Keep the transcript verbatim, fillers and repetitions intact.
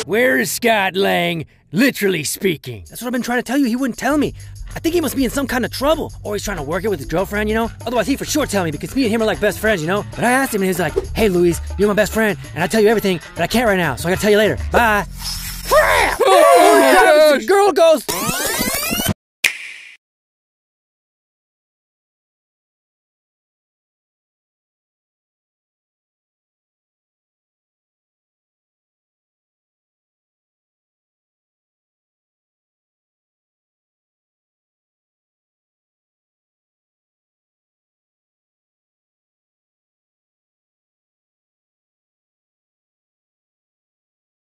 Where is Scott Lang, literally speaking? That's what I've been trying to tell you. He wouldn't tell me. I think he must be in some kind of trouble. Or he's trying to work it with his girlfriend, you know? Otherwise, he'd for sure tell me because me and him are like best friends, you know? But I asked him and he was like, hey, Louise, you're my best friend and I tell you everything, but I can't right now, so I gotta tell you later. Bye. Oh, Girl goes...